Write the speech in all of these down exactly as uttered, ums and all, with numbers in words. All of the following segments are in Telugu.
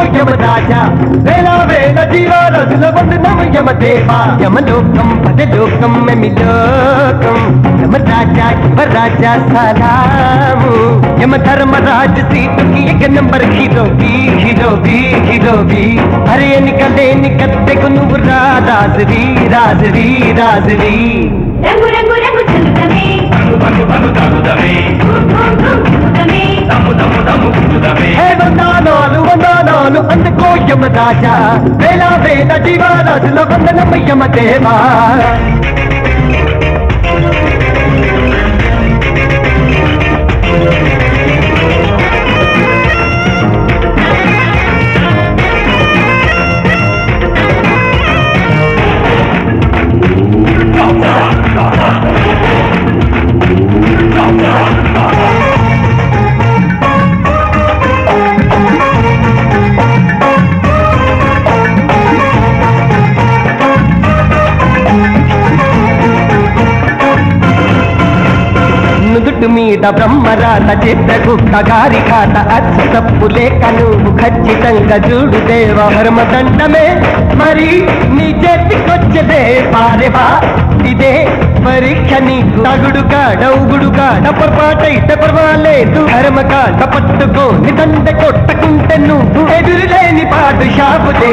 యమరాజా వేళ వేళ జీవారసుల వందనం యమదేవా యమలోకం పదలోకం మెమిలోకం యమరాజా యువరాజా సలాము యమ ధర్మరాజ్ సీటుకి एक नंबर हीरो भी हीरो भी हीरो भी अरे निकले निकलते को నువ్వు రా రాజవి రాజవి రాజవి రంగు రంగు రంగు చల్లుదమే బంగు బంగు బంగు తాగుదమే భూమ్ భూమ్ భూమ్ గుద్దుదమే దమ్ము దమ్ము దమ్ము గుద్దుదమే హే వందనాలు వందనాలు అందుకో యమరాజా వేళ వేళ జీవారాజుల వందనం యమదేవా నుదుటి మీద బ్రహ్మరాత చిత్రగుప్త గారి ఖాత అచ్చ తప్పు లేక నువ్వు ఖచ్చితంగా చూడు దేవ ధర్మదండమే మరి నీ చేతికొచ్చదే పారేవా ఇదే పరీక్ష నీకు తగుడుగా డౌగుడుగా డపర్పాటైతే పర్వాలేదు ధర్మకాండ పట్టుకో నిదండ కొట్టకుంటే నువ్వు ఎదురులేని పాటు షాపుదే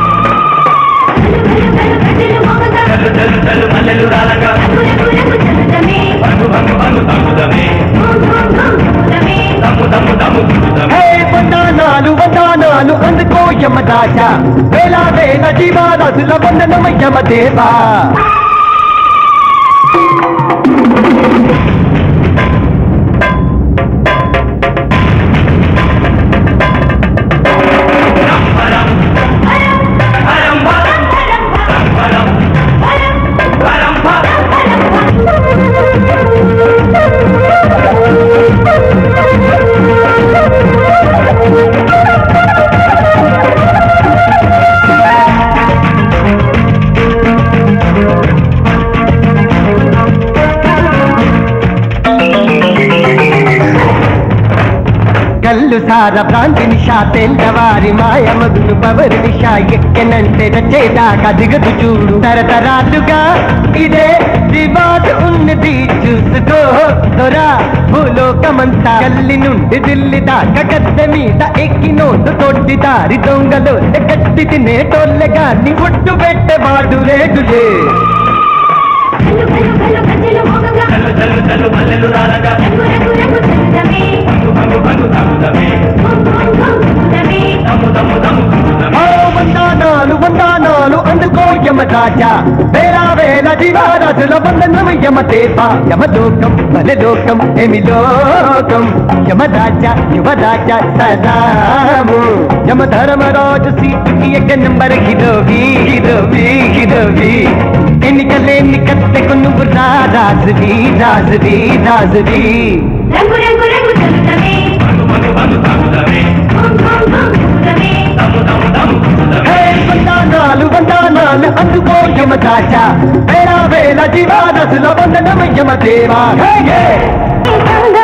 చల్లు చల్లు చల్లు మల్లెలు రాలగా బంగు బంగు బంగు తాగుదమే దమ్ము దమ్ము దమ్ము గుద్దుదమే హే వందనాలు వందనాలు అందుకో యమరాజా వేళ వేళ జీవారాజుల వందనం యమదేవా కళ్ళు సార భ్రాంతి నిషా తెల్లవారి మాయ మగును పవరి నిషా ఎక్కెనంటే రచేదాకా దిగదు చూడు తరతరాలుగా ఇదే రివాజు ఉన్నది చూసుకో దొరా భూలోకమంతా గల్లి నుండి దిల్లి దాకా గద్దె మీద ఎక్కి నోటు తొట్టి దారి దొంగలు కట్టి తినేటోళ్ళే గాని ఒట్టు పెట్టేవాడు రేటులే చల్లు చల్లు చల్లు మల్లెలు రాలగా బంగు బంగు బంగు తాగుదమే దమ్ము దమ్ము దమ్ము గుద్దుదమే వందనాలు వందనాలు అందుకో యమరాజా వేళ వేళ జీవారాజుల వందనం యమదేవా యమలోకం బలలోకం ఎమిలోకం యమరాజా యువరాజా సలాము యమ ధర్మరాజు సీటుకి एक नंबर హిరోవి హిరోవి హిరోవి ఎన్నికలే నికత్తెకు నువ్వు రా రాజవి రాజవి రాజవి రంగు రంగు రంగు చల్లుదమే బంగు బంగు బంగు తాగుదమే భూమ్ భూమ్ భూమ్ గుద్దుదమే దమ్ము దమ్ము దమ్ము గుద్దుదమే వందనాలు వందనాలు అందుకో యమరాజా వేళ వేళ జీవారాజుల వందనం యమదేవా హే